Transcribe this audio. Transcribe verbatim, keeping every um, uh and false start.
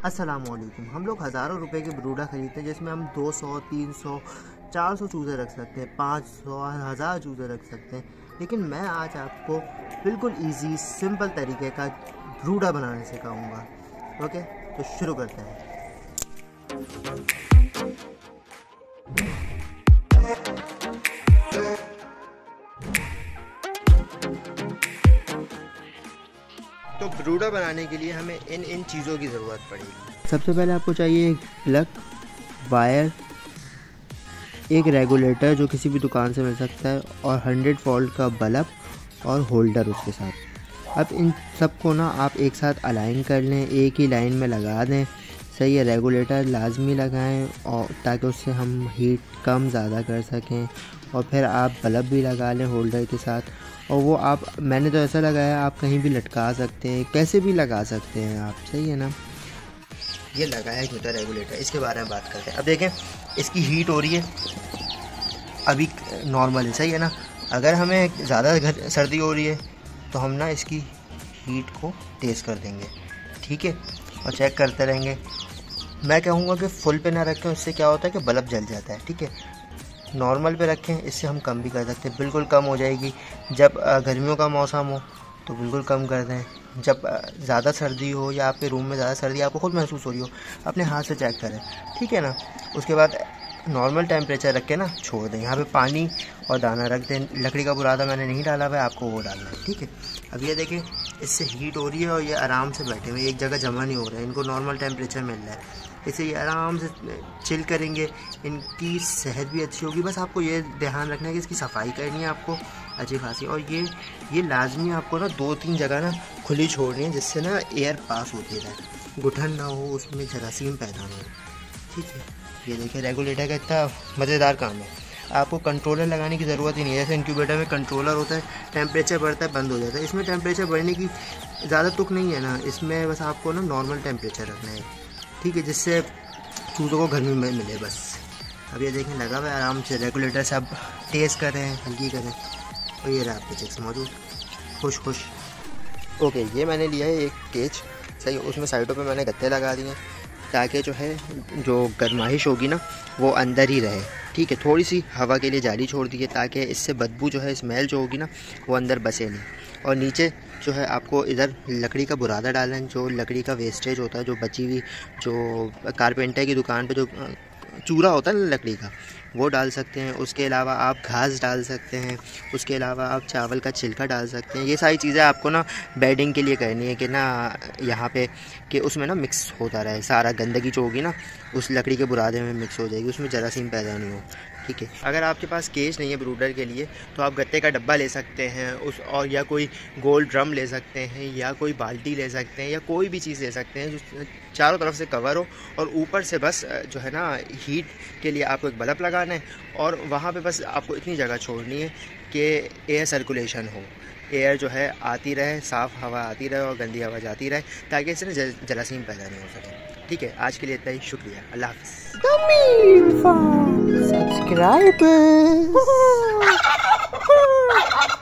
अस्सलामुअलैकुम। हम लोग हज़ारों रुपए के ब्रूडा खरीदते हैं जिसमें हम दो सौ, तीन सौ, चार सौ चूज़े रख सकते हैं, पाँच सौ, हज़ार चूज़े रख सकते हैं। लेकिन मैं आज आपको बिल्कुल इजी सिंपल तरीके का ब्रूडा बनाने सिखाऊंगा। ओके, तो शुरू करते हैं। तो ब्रूडा बनाने के लिए हमें इन इन चीज़ों की ज़रूरत पड़ेगी। सबसे पहले आपको चाहिए एक प्लग, वायर, एक रेगुलेटर जो किसी भी दुकान से मिल सकता है, और हंड्रेड वोल्ट का बल्ब और होल्डर उसके साथ। अब इन सबको ना आप एक साथ अलाइन कर लें, एक ही लाइन में लगा दें। सही है, रेगुलेटर लाजमी लगाएं और ताकि उससे हम हीट कम ज़्यादा कर सकें। और फिर आप बल्ब भी लगा लें होल्डर के साथ, और वो आप मैंने तो ऐसा लगाया, आप कहीं भी लटका सकते हैं, कैसे भी लगा सकते हैं आप। सही है ना। ये लगाया क्यों था रेगुलेटर, इसके बारे में बात करते हैं। अब देखें, इसकी हीट हो रही है, अभी नॉर्मल है। सही है ना। अगर हमें ज़्यादा घर सर्दी हो रही है तो हम ना इसकी हीट को तेज़ कर देंगे, ठीक है, और चेक करते रहेंगे। मैं कहूँगा कि फुल पे ना रखें, उससे क्या होता है कि बल्ब जल जाता है, ठीक है। नॉर्मल पे रखें, इससे हम कम भी कर सकते हैं, बिल्कुल कम हो जाएगी। जब गर्मियों का मौसम हो तो बिल्कुल कम कर दें। जब ज़्यादा सर्दी हो या आपके रूम में ज़्यादा सर्दी आपको खुद महसूस हो रही हो, अपने हाथ से चेक करें, ठीक है ना। उसके बाद नॉर्मल टेम्परेचर रख के ना छोड़ दें। यहाँ पे पानी और दाना रख दें। लकड़ी का बुरादा मैंने नहीं डाला हुआ है, आपको वो डालना है, ठीक है। अब ये देखें, इससे हीट हो रही है और ये आराम से बैठे हुए, एक जगह जमा नहीं हो रहा है, इनको नॉर्मल टेम्परेचर मिल रहा है। इससे ये आराम से चिल करेंगे, इनकी सेहत भी अच्छी होगी। बस आपको ये ध्यान रखना है कि इसकी सफाई करनी है आपको अच्छी खासी, और ये ये लाजमी आपको ना दो तीन जगह ना खुली छोड़नी है, जिससे ना एयर पास होती रहे, घुटन ना हो, उसमें जरासीम पैदा ना हो, ठीक है। ये देखिए, रेगुलेटर का इतना मज़ेदार काम है। आपको कंट्रोलर लगाने की ज़रूरत ही नहीं है। जैसे इंक्यूबेटर में कंट्रोलर होता है, टेम्परेचर बढ़ता है, बंद हो जाता है। इसमें टेम्परेचर बढ़ने की ज़्यादा तुक नहीं है ना, इसमें बस आपको ना नॉर्मल टेम्परेचर रखना है, ठीक है, जिससे चूज़ों को गर्मी में मिले बस। अब ये देखें, लगा हुआ है आराम से। रेगुलेटर से आप तेज़ करें, हल्की करें, और ये रहा आपके चिक्स मौजूद, खुश खुश। ओके, ये मैंने लिया है एक केज, सही। उसमें साइडों पे मैंने गत्ते लगा दिए ताकि जो है जो गर्माइश होगी ना वो अंदर ही रहे, ठीक है। थोड़ी सी हवा के लिए जाली छोड़ दी है ताकि इससे बदबू जो है, स्मेल जो होगी ना, वो अंदर बसे नहीं। और नीचे जो है आपको इधर लकड़ी का बुरादा डालना है, जो लकड़ी का वेस्टेज होता है, जो बची हुई, जो कारपेंटर की दुकान पे जो चूरा होता है ना लकड़ी का, वो डाल सकते हैं। उसके अलावा आप घास डाल सकते हैं, उसके अलावा आप चावल का छिलका डाल सकते हैं। ये सारी चीज़ें आपको ना बेडिंग के लिए करनी है कि ना यहाँ पे कि उसमें ना मिक्स होता रहे, सारा गंदगी जो होगी ना उस लकड़ी के बुरादे में मिक्स हो जाएगी, उसमें जरासीम पैदा नहीं हो, ठीक है। अगर आपके पास केज नहीं है ब्रूडर के लिए तो आप गत्ते का डब्बा ले सकते हैं उस, और या कोई गोल ड्रम ले सकते हैं, या कोई बाल्टी ले सकते हैं, या कोई भी चीज़ ले सकते हैं जो चारों तरफ से कवर हो, और ऊपर से बस जो है ना हीट के लिए आपको एक बल्ब लगाना है, और वहाँ पे बस आपको इतनी जगह छोड़नी है कि एयर सर्कुलेशन हो, एयर जो है आती रहे, साफ़ हवा आती रहे और गंदी हवा जाती रहे, ताकि इससे ना जरासीम पैदा नहीं हो सके, ठीक है। आज के लिए इतना ही, शुक्रिया, अल्लाह हाफ़िज़। Subscribers.